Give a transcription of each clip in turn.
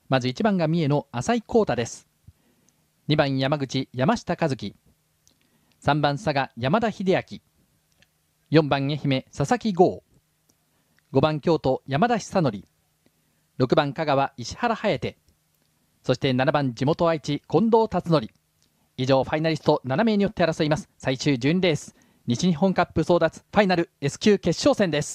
まず1番が三重の浅井浩太です。2番山口山下和樹、3番佐賀山田秀明、4番愛媛佐々木剛、5番京都山田久典、6番香川石原颯、そして7番地元愛知近藤辰徳。以上ファイナリスト7名によって争います最終12レース、西日本カップ争奪ファイナル S 級決勝戦です。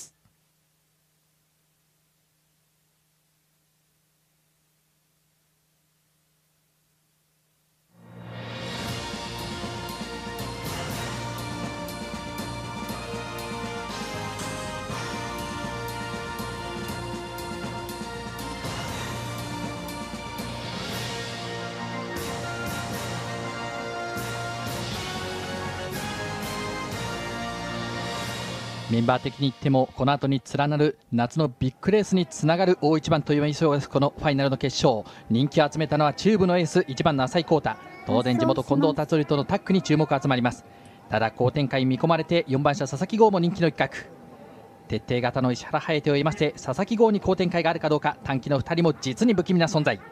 メンバー的に言ってもこの後に連なる夏のビッグレースにつながる大一番という印象です。このファイナルの決勝、人気を集めたのは中部のエース1番の浅井浩太。当然地元近藤辰徳とのタッグに注目が集まります。ただ好展開見込まれて4番車佐々木剛も人気の一角、徹底型の石原颯を得まして佐々木剛に好展開があるかどうか、短期の2人も実に不気味な存在。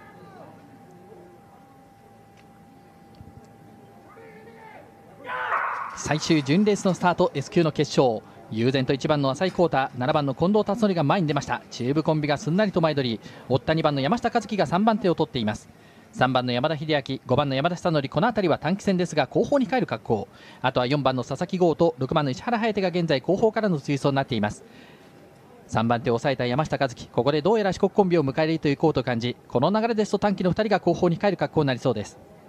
最終準レースのスタート S 級の決勝、悠然と1番の浅井浩太、7番の近藤辰徳が前に出ました。中部コンビがすんなりと前取り、追った2番の山下和樹が3番手を取っています。3番の山田秀明、5番の山田久典、この辺りは短期戦ですが後方に帰る格好。あとは4番の佐々木剛と6番の石原颯が現在後方からの追走になっています。3番手を抑えた山下和樹、ここでどうやら四国コンビを迎え入れるというコート感じ、この流れですと短期の2人が後方に帰る格好になりそうです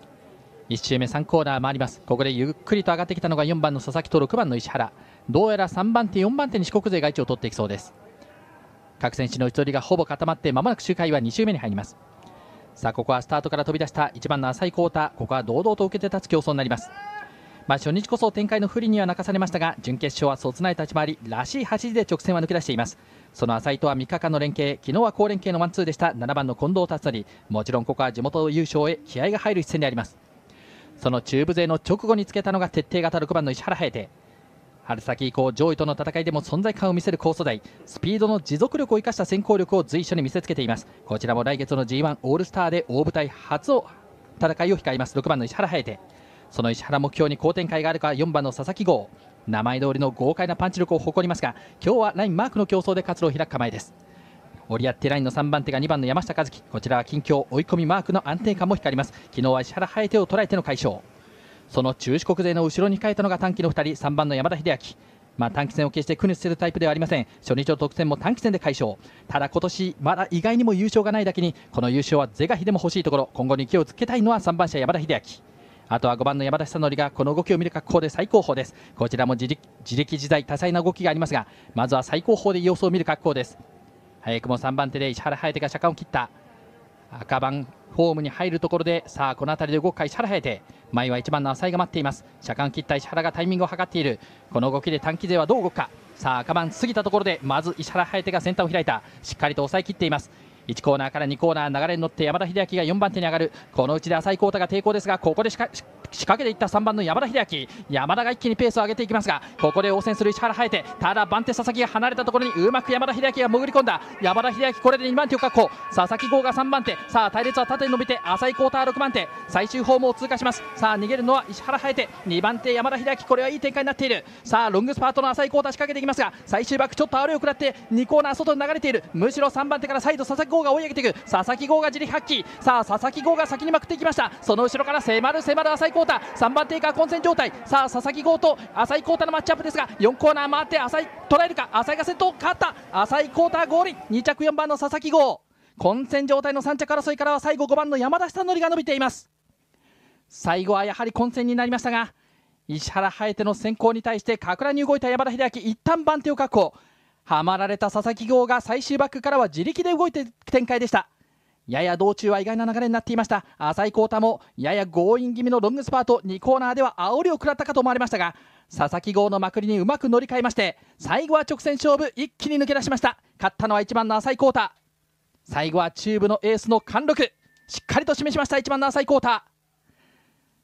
。1周目3コーナー回ります。ここでゆっくりと上がってきたのが4番の佐々木と6番の石原、どうやら3番手4番手に四国勢が位置を取っていきそうです。各選手の位置取りがほぼ固まって間もなく周回は2周目に入ります。さあここはスタートから飛び出した1番の浅井浩太、ここは堂々と受けて立つ競争になります。初日こそ展開の不利には泣かされましたが、準決勝はそつない立ち回りらしい走りで直線は抜け出しています。その浅井とは3日間の連携、昨日は好連携のワンツーでした7番の近藤辰徳。もちろんここは地元優勝へ気合が入る一戦であります。その中部勢の直後につけたのが徹底型6番の石原颯。春先以降上位との戦いでも存在感を見せる高素材、スピードの持続力を生かした先行力を随所に見せつけています。こちらも来月の G1 オールスターで大舞台初の戦いを控えます6番の石原颯。その石原目標に好展開があるか4番の佐々木剛、名前通りの豪快なパンチ力を誇りますが今日はラインマークの競争で活路を開く構えです。折り合ってラインの3番手が2番の山下和樹、こちらは近況追い込みマークの安定感も光ります。昨日は石原颯を捉えての快勝。その中四国勢の後ろに控えたのが短期の2人、3番の山田秀明。短期戦を決して苦にするタイプではありません。初日の特選も短期戦で快勝。ただ今年まだ意外にも優勝がないだけにこの優勝は是が非でも欲しいところ。今後に勢いをつけたいのは3番車山田秀明、あとは5番の山田久典がこの動きを見る格好で最高峰です。こちらも自力自在多彩な動きがありますが、まずは最高峰で様子を見る格好です。早くも3番手で石原颯が車間を切った。赤番ホームに入るところで、さあこの辺りで動くか石原颯。前は1番の浅井が待っています。車間切った石原がタイミングを図っている。この動きで短期勢はどう動くか。さあ赤番過ぎたところでまず石原颯が先端を開いた。しっかりと抑え切っています。1コーナーから2コーナー流れに乗って山田秀明が4番手に上がる。このうちで浅井浩太が抵抗ですが、ここで仕掛けていった3番の山田秀明。山田が一気にペースを上げていきますが、ここで応戦する石原颯。ただ番手佐々木が離れたところにうまく山田秀明が潜り込んだ。山田秀明これで2番手を確保。佐々木剛が3番手。さあ隊列は縦に伸びて浅井浩太は6番手。最終ホームを通過します。さあ逃げるのは石原颯、2番手山田秀明。これはいい展開になっている。さあロングスパートの浅井浩太仕掛けていきますが、最終バックちょっとあれを食らって2コーナー外に流れている。むしろ3番手から再度佐々木剛が追い上げていく。佐々木剛が自力発揮。さあ佐々木剛が先にまくっていきました。その後ろから迫る浅井浩太、3番手以下混戦状態。さあ佐々木剛と浅井浩太のマッチアップですが、4コーナー回って浅井捉えるか。浅井が先頭勝った。浅井浩太合輪、2着4番の佐々木剛。混戦状態の3着争いからは最後5番の山田久典が伸びています。最後はやはり混戦になりましたが、石原颯の先行に対して格乱に動いた山田秀明、一旦番手を確保。はまられた佐々木剛が最終バックからは自力で動いていく展開でした。やや道中は意外な流れになっていました。浅井浩太もやや強引気味のロングスパート、2コーナーでは煽りを食らったかと思われましたが、佐々木剛のまくりにうまく乗り換えまして、最後は直線勝負、一気に抜け出しました。勝ったのは1番の浅井浩太。最後は中部のエースの貫禄しっかりと示しました1番の浅井浩太。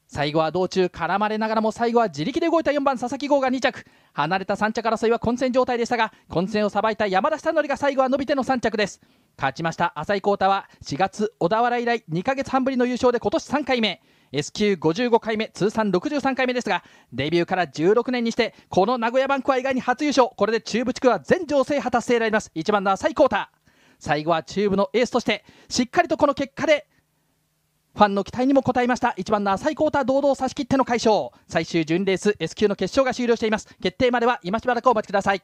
最後は道中絡まれながらも最後は自力で動いた4番佐々木剛が2着、離れた3着争いは混戦状態でしたが、混戦をさばいた山田久典が最後は伸びての3着です。勝ちました浅井浩太は4月小田原以来2ヶ月半ぶりの優勝で今年3回目、 S 級55回目、通算63回目ですが、デビューから16年にしてこの名古屋バンクは意外に初優勝。これで中部地区は全場制覇達成であります。1番の浅井浩太、最後は中部のエースとしてしっかりとこの結果でファンの期待にも応えました。1番の浅井浩太、堂々差し切っての快勝。最終12レース S 級の決勝が終了しています。決定までは今しばらくお待ちください。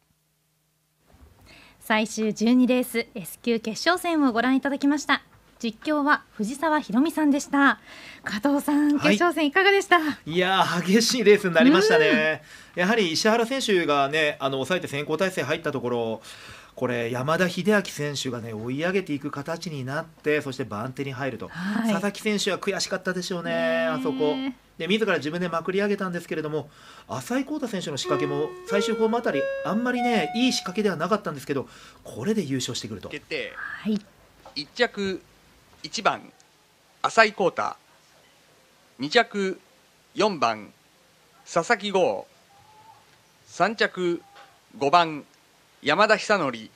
最終12レース S 級決勝戦をご覧いただきました。実況は藤沢ひろみさんでした。加藤さん、決勝戦いかがでした？ いや激しいレースになりましたね。やはり石原選手がね抑えて先行体制入ったところ、これ山田秀明選手がね追い上げていく形になって、そして番手に入ると、佐々木選手は悔しかったでしょうね。あそこで自ら自分でまくり上げたんですけれども、浅井浩太選手の仕掛けも最終ホームあたりあんまりねいい仕掛けではなかったんですけど、これで優勝してくると。 決定、 はい、 1着1番浅井浩太、2着4番佐々木剛、3着5番山田久典。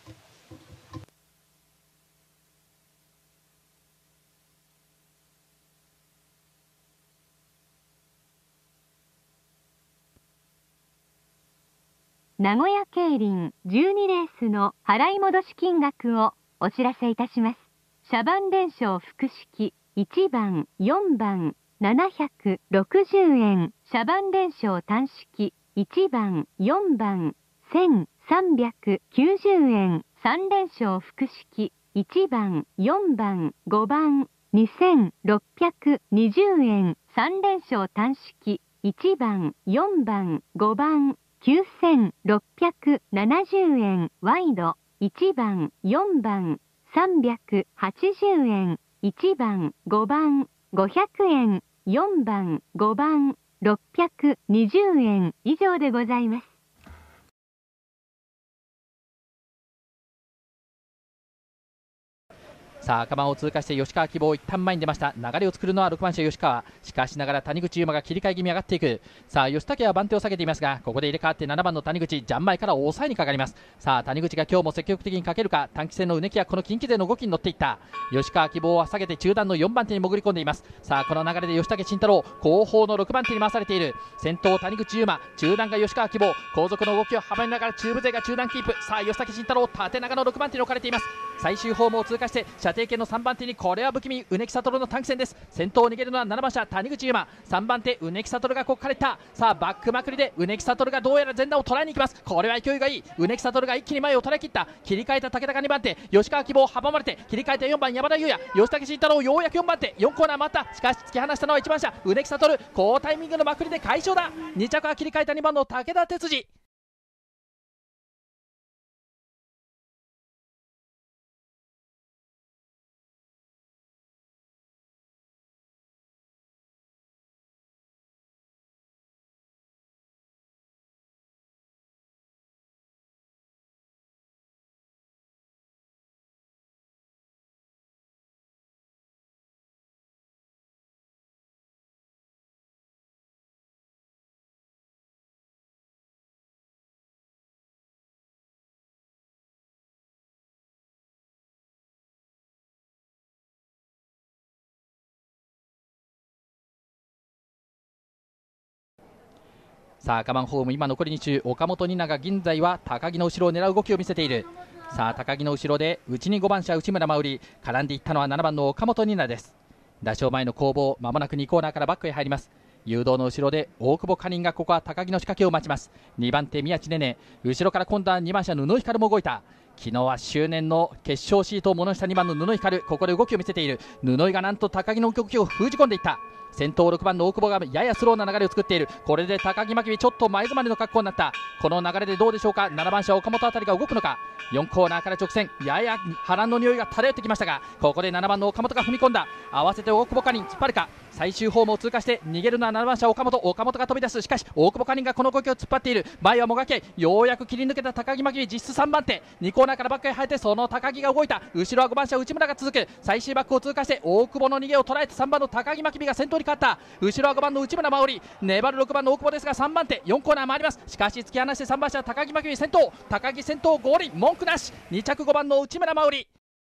名古屋競輪12レースの払い戻し金額をお知らせいたします。シャバン連勝複式1番4番760円、シャバン連勝単式1番4番1390円、3連勝複式1番4番5番2620円、3連勝単式1番4番5番9670円、ワイド1番4番380円、1番5番500円、4番5番620円以上でございます。 さあ赤番を通過して吉川希望一旦前に出ました。流れを作るのは6番車吉川、しかしながら谷口優馬が切り替え気味上がっていく。さあ吉武は番手を下げていますが、ここで入れ替わって7番の谷口、ジャン前から抑えにかかります。さあ谷口が今日も積極的にかけるか。短期戦のうねきやこの近畿勢の動きに乗っていった。吉川希望は下げて中段の4番手に潜り込んでいます。さあこの流れで吉武慎太郎後方の6番手に回されている。先頭谷口優馬、中段が吉川希望、後続の動きを阻みながら中部勢が中段キープ。さあ吉武慎太郎縦長の6番手に置かれています。最終ホームを通過して射程圏の3番手に、これは不気味、うねきさとるの短期戦です。先頭を逃げるのは7番車谷口優馬、3番手うねきさとるがここからいった。さあバックまくりでうねきさとるがどうやら前段を捉えに行きます。これは勢いがいい。うねきさとるが一気に前を捉え切った。切り替えた武田が2番手、吉川希望阻まれて切り替えた4番山田優也、吉武慎太郎ようやく4番手、4コーナー回った。しかし突き放したのは1番車うねきさとる、好タイミングのまくりで快勝だ。2着は切り替えた2番の武田哲司。さあ赤番ホーム今残り2周、岡本ニナが現在は高木の後ろを狙う動きを見せている。さあ高木の後ろで内に5番車内村真織、絡んでいったのは7番の岡本ニナです。打勝前の攻防、間もなく2コーナーからバックへ入ります。誘導の後ろで大久保カニンがここは高木の仕掛けを待ちます。2番手宮地ねね、後ろから今度は2番車布光も動いた。昨日は執念の決勝シートをものした2番の布光、ここで動きを見せている。布井がなんと高木の動きを封じ込んでいった。先頭6番の大久保がややスローな流れを作っている。これで高木真備ちょっと前詰まりの格好になった。この流れでどうでしょうか。7番車岡本あたりが動くのか。4コーナーから直線、やや波乱の匂いが漂ってきましたが、ここで7番の岡本が踏み込んだ。合わせて大久保カニン突っ張るか。最終ホームを通過して逃げるのは7番車岡本が飛び出す。しかし大久保カニンがこの動きを突っ張っている。前はもがけ、ようやく切り抜けた高木真備、実質3番手。2コーナーからバックへ入って、その高木が動いた。後ろは5番車内村が続く。最終バックを通過して大久保の逃げを捉えて3番の高木真備が先頭にに変わった。後ろは5番の内村真織、粘る6番の大久保ですが3番手4コーナー回ります。しかし突き放して3番車高木真由先頭、高木先頭合輪文句なし。2着5番の内村真織。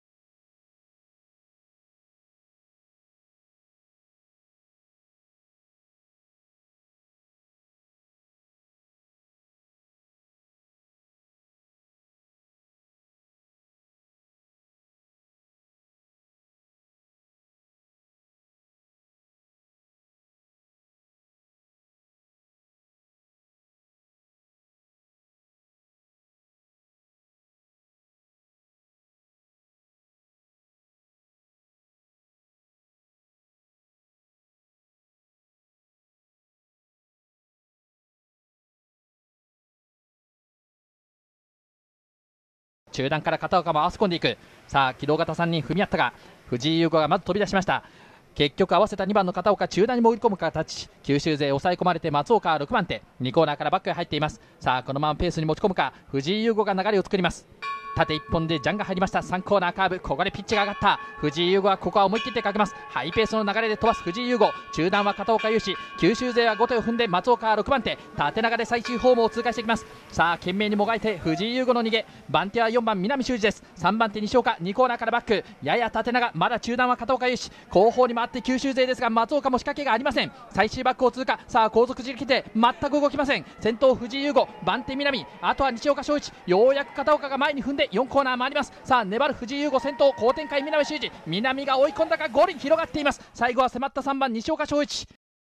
中段から片岡も合わせ込んでいく。さあ機動型3人踏み合ったが藤井優吾がまず飛び出しました。結局合わせた2番の片岡中段に潜り込む形。九州勢抑え込まれて松岡は6番手、2コーナーからバックへ入っています。さあこのままペースに持ち込むか。藤井優吾が流れを作ります。縦1本でジャンが入りました。3コーナーカーブ、ここでピッチが上がった。藤井優吾はここは思い切ってかけます。ハイペースの流れで飛ばす藤井優吾。中段は片岡雄志、九州勢は後手を踏んで松岡は6番手、縦長で最終ホームを通過していきます。さあ懸命にもがいて藤井優吾の逃げ。番手は4番南修二です。3番手西岡、2コーナーからバック、やや縦長、まだ中段は片岡雄志、後方に回って九州勢ですが松岡も仕掛けがありません。最終バックを通過。さあ後続自力で全く動きません。先頭藤井優吾、番手南、あとは西岡翔一、ようやく片岡が前に踏んで4コーナー回ります。さあ粘る藤井優吾先頭、好展開南修二、南が追い込んだが5輪広がっています。最後は迫った3番西岡翔一。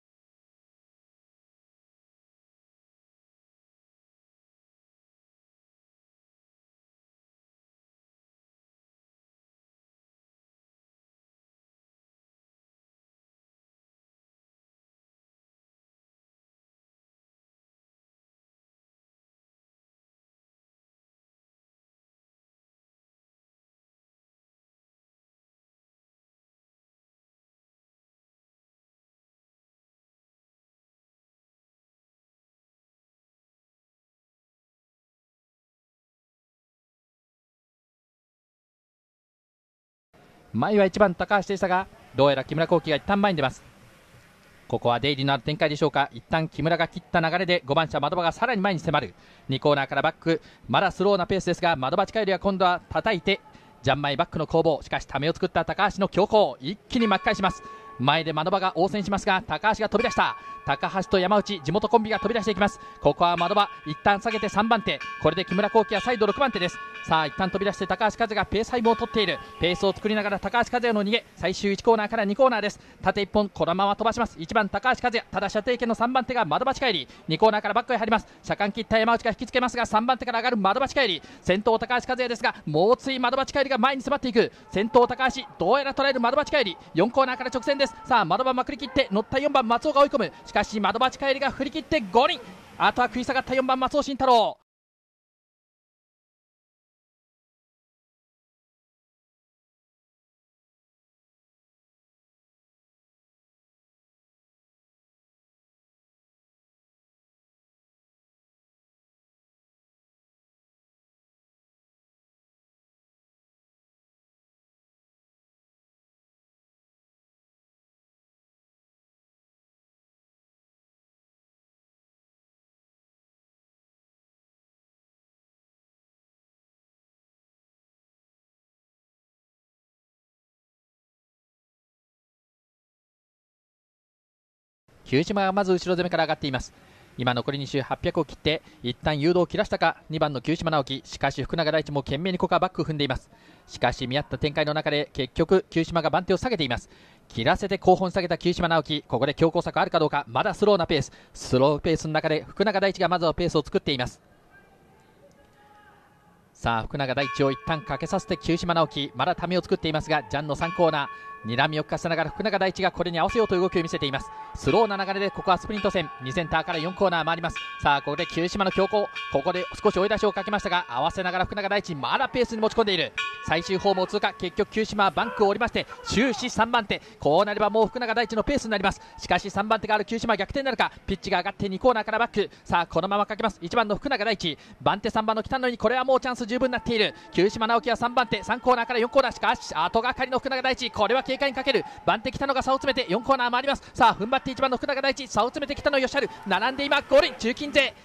前は1番高橋でしたがどうやら木村幸輝が一旦前に出ます。ここは出入りのある展開でしょうか。一旦木村が切った流れで5番車的場がさらに前に迫る。2コーナーからバック、まだスローなペースですが的場近寄りは今度は叩いてジャンマイバックの攻防。しかしためを作った高橋の強行、一気に巻き返します。前で的場が応戦しますが高橋が飛び出した。高橋と山内地元コンビが飛び出していきます。ここは的場一旦下げて3番手、これで木村幸輝は再度6番手です。さあ一旦飛び出して高橋和也がペース配分を取っている。ペースを作りながら高橋和也の逃げ。最終1コーナーから2コーナーです。縦1本このまま飛ばします。1番高橋和也、ただ射程圏の3番手が的場近寄り。2コーナーからバックへ入ります。車間切った山内が引きつけますが3番手から上がる的場近寄り。先頭高橋和也ですが猛追的場近寄りが前に迫っていく。先頭高橋どうやら捉える的場近寄り。4コーナーから直線です。さあ的場まくり切って乗った4番松尾が追い込む。しかし的場近寄りが振り切って5人、あとは食い下がった4番松尾慎太郎。九島がまず後ろ攻めから上がっています。今残り2周800を切って一旦誘導を切らしたか2番の九島直樹。しかし福永大地も懸命にここはバックを踏んでいます。しかし見合った展開の中で結局九島が番手を下げています。切らせて後方に下げた九島直樹、ここで強攻策あるかどうか。まだスローなペース、スローペースの中で福永大地がまずはペースを作っています。さあ福永大地を一旦かけさせて九島直樹、まだためを作っていますがジャンの3コーナー睨みを利かせながら福永大地がこれに合わせようという動きを見せています。スローな流れでここはスプリント戦2センターから4コーナー回ります。さあここで九島の強行、ここで少し追い出しをかけましたが合わせながら福永大地まだペースに持ち込んでいる。最終ホームを通過、結局九島はバンクを降りまして終始3番手。こうなればもう福永大地のペースになります。しかし3番手がある九島逆転なるか。ピッチが上がって2コーナーからバック。さあこのままかけます。1番の福永大地、番手3番の北野にこれはもうチャンス十分になっている。九島直樹は3番手、3コーナーから4コーナー。しかし後がかりの福永大地、これは警警戒にかける。番手北野が差を詰めて4コーナー回ります。さあ踏ん張って1番の福永大地、差を詰めて北野義治、並んで今ゴールイン。中金勢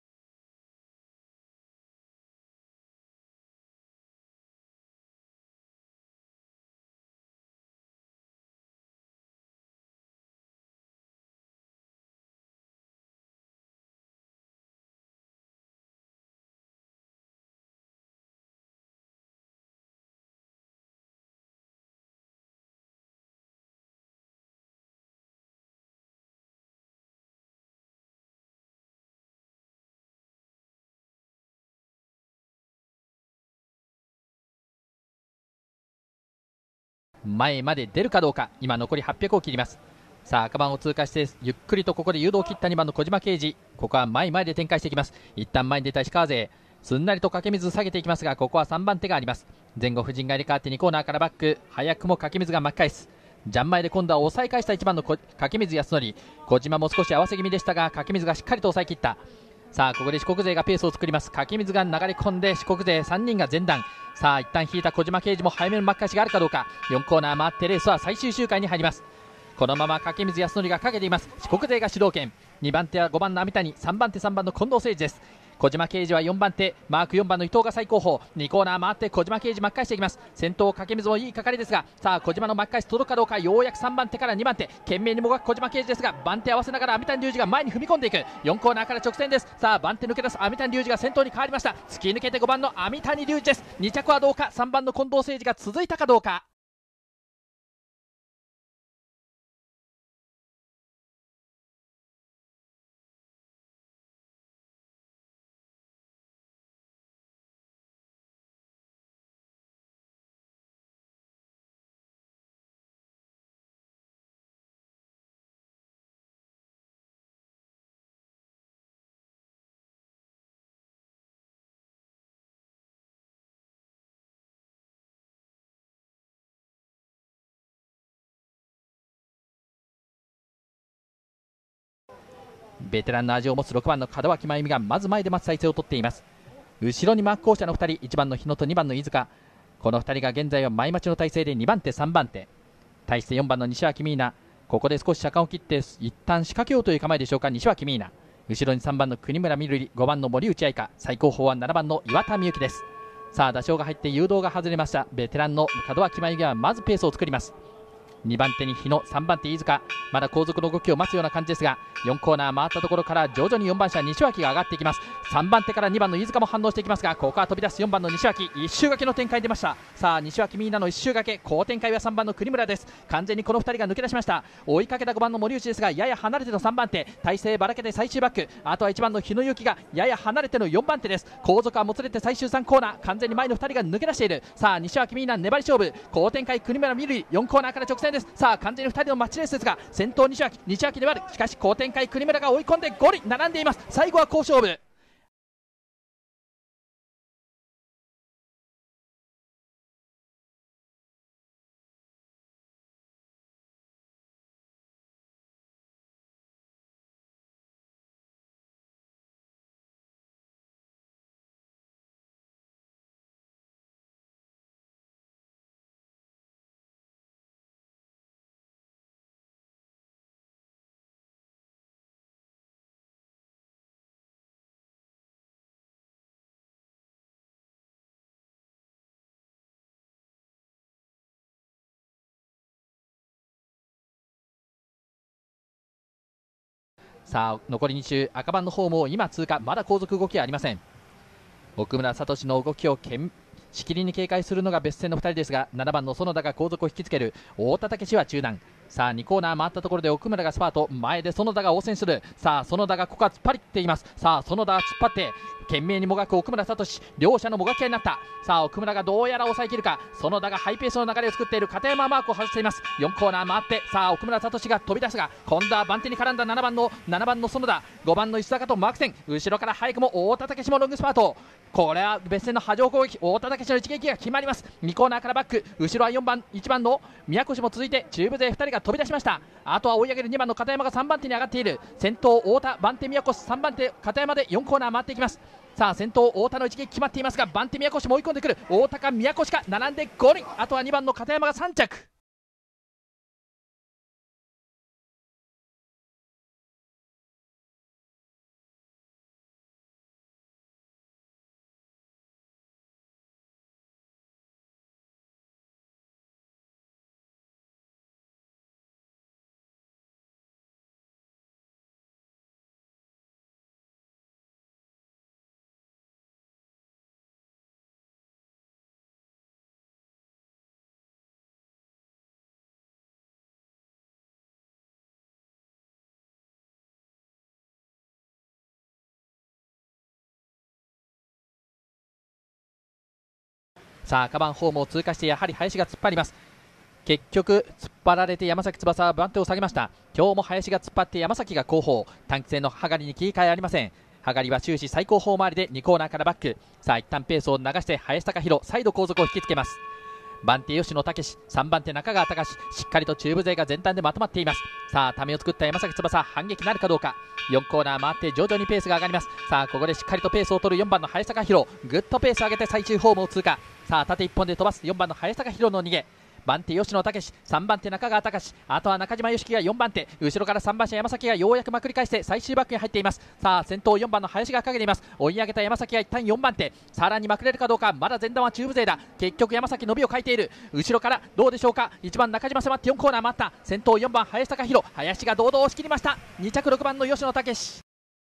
前まで出るかどうか。今残り800を切ります。さあ赤番を通過してゆっくりとここで誘導を切った2番の小島啓二、ここは前で展開していきます。一旦前に出た石川勢、すんなりと掛け水下げていきますが、ここは3番手があります。前後夫人が入れ替わって2コーナーからバック、早くも掛け水が巻き返す。ジャン前で今度は抑え返した1番の掛水康則、小島も少し合わせ気味でしたが掛水がしっかりと抑え切った。さあここで四国勢がペースを作ります。掛水が流れ込んで四国勢3人が前段。さあ一旦引いた小島啓二も早めの巻き返しがあるかどうか。4コーナー回ってレースは最終周回に入ります。このまま掛水康則がかけています。四国勢が主導権。2番手は5番の網谷、3番手3番の近藤誠二です。小島啓二は4番手、マーク4番の伊藤が最後方。2コーナー回って小島啓二巻き返していきます。先頭掛水もいいかかりですが、さあ小島の巻き返し届くかどうか。ようやく3番手から2番手、懸命にもがく小島啓二ですが、番手合わせながら網谷隆二が前に踏み込んでいく。4コーナーから直線です。さあ番手抜け出す網谷隆二が先頭に変わりました。突き抜けて5番の網谷隆二です。2着はどうか。3番の近藤誠二が続いたかどうか。ベテランの味を持つ6番の門脇真由美がまず前で待つ体勢をとっています。後ろに真っ向車の2人、1番の日野と2番の飯塚、この2人が現在は前待ちの体勢で2番手3番手。対して4番の西脇美奈、ここで少し車間を切って一旦仕掛けようという構えでしょうか。西脇美奈、後ろに3番の国村みるり、5番の森内愛香、最後方は7番の岩田美幸です。さあ打賞が入って誘導が外れました。ベテランの門脇真由美がまずペースを作ります。2番手に日野、3番手飯塚、まだ後続の動きを待つような感じですが、4コーナー回ったところから徐々に4番車西脇が上がっていきます。3番手から2番の飯塚も反応していきますが、ここは飛び出す4番の西脇、一周掛けの展開出ました。さあ西脇みんなの一周掛け、好展開は3番の国村です。完全にこの2人が抜け出しました。追いかけた5番の森内ですが、やや離れての3番手、体勢ばらけて最終バック、あとは1番の日野幸がやや離れての4番手です。後続はもつれて最終3コーナー、完全に前の2人が抜け出している。さあ西脇みんな粘り勝負、好展開国村みるり、4コーナーから直線です。さあ完全に2人のマッチレースですが、先頭西脇粘る。しかし好展開国村が追い込んで5人並んでいます。最後は好勝負。さあ残り2周、赤番の方も今通過、まだ後続動きはありません。奥村聡の動きをしきりに警戒するのが別線の2人ですが、7番の園田が後続を引きつける。太田武史は中段。さあ2コーナー回ったところで奥村がスパート、前で園田が応戦する。さあ園田がここは突っ張りっています。さあ園田は突っ張って懸命にもがく奥村聡、両者のもがき合いになった。さあ奥村がどうやら抑えきるか。園田がハイペースの流れを作っている。片山マークを外しています。4コーナー回って、さあ奥村聡が飛び出すが、今度は番手に絡んだ7番の園田、5番の石坂とマーク戦、後ろから早くも太田武史もロングスパート。これは別線の波状攻撃、太田武史の一撃が決まります。2コーナーからバック、後ろは1番の宮越も続いて中部勢2人が飛び出しました。あとは追い上げる2番の片山が3番手に上がっている。先頭太田、番手宮越、3番手片山で4コーナー回っていきます。さあ先頭太田の一撃決まっていますが、番手宮越も追い込んでくる。太田か宮越か並んで5人、あとは2番の片山が3着。 さあ赤番ホームを通過してやはり林が突っ張ります。結局突っ張られて山崎翼は番手を下げました。今日も林が突っ張って山崎が後方、短期戦の羽刈に切り替えありません。羽刈は終始最高峰回りで2コーナーからバック。さあ一旦ペースを流して林貴弘再度後続を引きつけます。番手吉野武、3番手中川隆、しっかりと中部勢が前端でまとまっています。さあためを作った山崎翼、反撃なるかどうか。4コーナー回って徐々にペースが上がります。さあここでしっかりとペースを取る4番の林貴弘、ぐっとペースを上げて最終ホームを通過。さあ縦1本で飛ばす4番の林貴弘の逃げ。番手吉野武、3番手中川隆、あとは中島良樹が4番手、後ろから3番手山崎がようやくまくり返して最終バックに入っています。さあ先頭4番の林がかけています。追い上げた山崎が一旦4番手、さらにまくれるかどうか。まだ前段は中部勢だ。結局山崎伸びを欠いている。後ろからどうでしょうか。1番中島迫って4コーナー回った。先頭4番林貴弘、林が堂々押し切りました。2着6番の吉野武。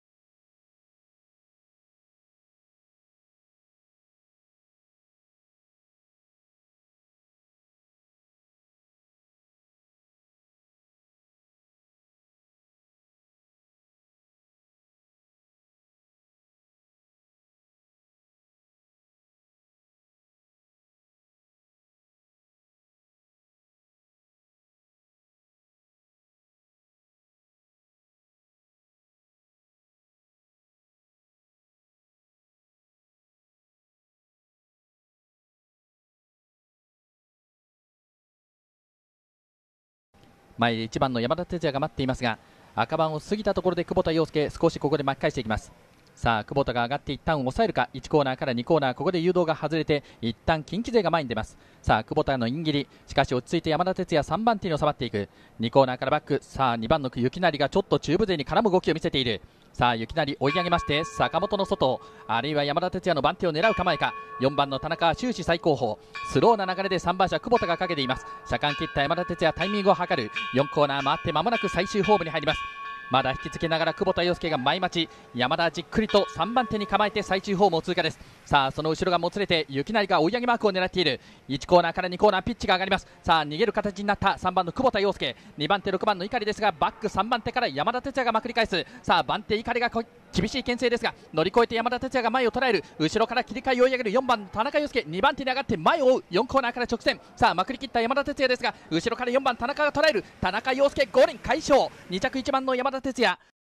前で1番の山田哲也が待っていますが、赤番を過ぎたところで久保田洋介、少しここで巻き返していきます。さあ久保田が上がって一旦抑えるか。1コーナーから2コーナー、ここで誘導が外れて一旦近畿勢が前に出ます。さあ久保田のイン切り、しかし落ち着いて山田哲也3番手に収まっていく。2コーナーからバック。さあ2番の雪成がちょっと中部勢に絡む動きを見せている。さあ雪成追い上げまして坂本の外、あるいは山田哲也の番手を狙う構えか。4番の田中は終始最高峰、スローな流れで3番車久保田がかけています。車間切った山田哲也、タイミングを図る。4コーナー回って間もなく最終ホームに入ります。まだ引きつけながら久保田洋介が前待ち、山田じっくりと3番手に構えて最終ホームを通過です。さあその後ろがもつれて雪成が追い上げマークを狙っている。1コーナーから2コーナーピッチが上がります。さあ逃げる形になった3番の久保田洋介、2番手6番の碇ですが、バック3番手から山田哲也がまくり返す。さあ番手碇が厳しい牽制ですが乗り越えて山田哲也が前を捉える。後ろから切り替えを追い上げる4番田中洋介、2番手に上がって前を追う。4コーナーから直線。さあまくり切った山田哲也ですが、後ろから4番田中が捉える。田中洋介5連快勝。2着1番の山田哲也。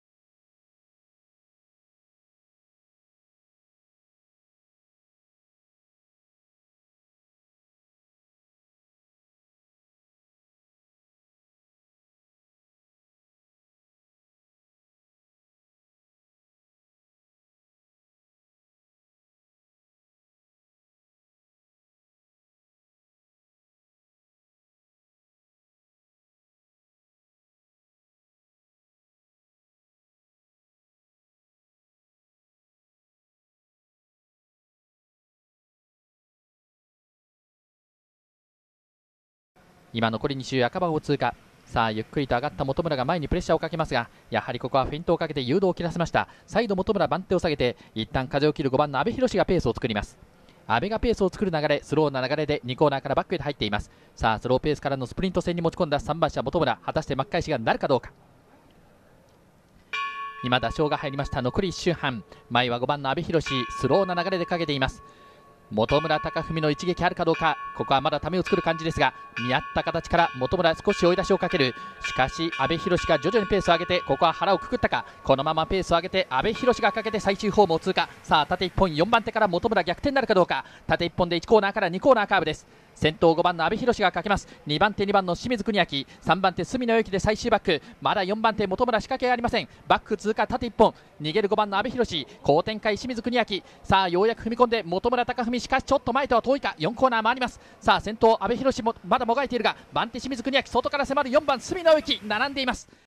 今残り2周赤番を通過。さあゆっくりと上がった本村が前にプレッシャーをかけますが、やはりここはフェイントをかけて誘導を切らせました。再度本村番手を下げて一旦風を切る5番の阿部寛がペースを作ります。阿部がペースを作る流れ、スローな流れで2コーナーからバックへと入っています。さあスローペースからのスプリント戦に持ち込んだ3番車本村、果たして巻き返しがなるかどうか。今打賞が入りました。残り1周半、前は5番の阿部寛、スローな流れでかけています。本村貴文の一撃あるかどうか。ここはまだためを作る感じですが、見合った形から本村少し追い出しをかける。しかし阿部寛が徐々にペースを上げて、ここは腹をくくったか。このままペースを上げて阿部寛がかけて最終ホームを通過。さあ縦1本4番手から本村逆転なるかどうか。縦1本で1コーナーから2コーナーカーブです。先頭5番の阿部寛がかけます。2番手2番の清水邦明、3番手隅野由紀で最終バック。まだ4番手本村仕掛けありません。バック通過縦1本、逃げる5番の阿部寛、好展開清水邦明。さあようやく踏み込んで本村貴文、しかしちょっと前とは遠いか。4コーナー回ります。さあ先頭阿部寛もまだもがいているが、番手清水邦明、外から迫る4番隅野由紀並んでいます。